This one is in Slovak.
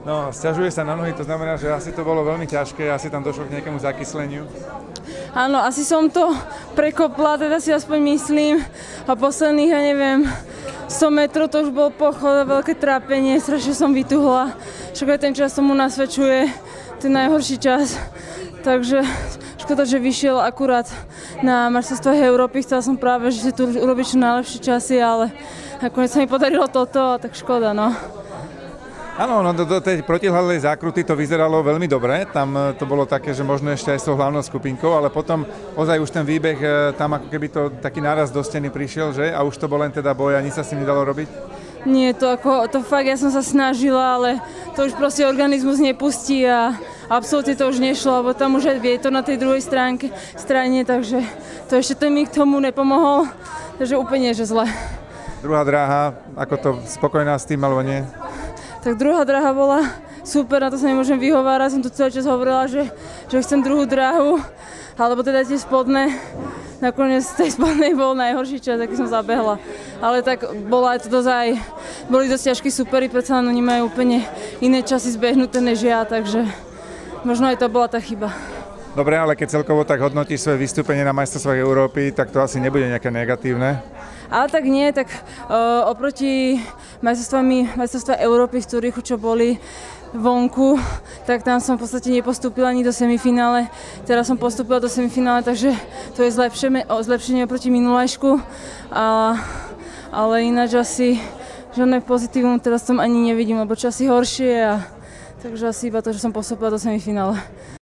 No, sťažuje sa na nohy, to znamená, že asi to bolo veľmi ťažké, asi tam došlo k nejakému zakysleniu. Áno, asi som to prekopla, teda si aspoň myslím. A posledných, ja neviem, 100 metrov to už bol pochod a veľké trápenie, strašne som vytuhla. Však aj ten čas tomu nasvedčuje, ten najhorší čas. Takže škoda, že vyšiel akurát na majstrovstvách Európy. Chcela som práve, že si tu urobiť čo najlepšie časy, ale nakoniec sa mi podarilo toto, tak škoda, no. Áno, no do tej protihľadnej zákruty to vyzeralo veľmi dobre, tam to bolo také, že možno ešte aj s tou hlavnou skupinkou, ale potom ozaj už ten výbeh, tam ako keby to taký náraz do steny prišiel, že? A už to bol len teda boj a nič sa s tým nedalo robiť? Nie, to fakt, ja som sa snažila, ale to už proste organizmus nepustí a absolútne to už nešlo, lebo tam už aj vietor na tej druhej strane, takže to ešte ten mi k tomu nepomohol, takže úplne, že zle. Druhá dráha, ako to spokojná s tým, alebo nie? Tak druhá dráha bola super, na to sa nemôžem vyhovárať, som tu celý čas hovorila, že chcem druhú dráhu, alebo teda tie spodné. Nakoniec z tej spodnej bol najhorší čas, aký som zabehla. Ale tak bola aj to boli dosť ťažkí superi, predsa len oni majú úplne iné časy zbehnuté než ja, takže možno aj to bola tá chyba. Dobre, ale keď celkovo tak hodnotíš svoje vystúpenie na majstrovstvách Európy, tak to asi nebude nejaké negatívne. Ale tak nie, tak oproti majstrovstvá Európy v Zürichu, čo boli vonku, tak tam som v podstate nepostúpila ani do semifinále. Teraz som postúpila do semifinále, takže to je zlepšenie oproti minulajšku. Ale ináč asi žiadne pozitívum teraz tam ani nevidím, lebo časy horšie, takže asi iba to, že som postúpila do semifinále.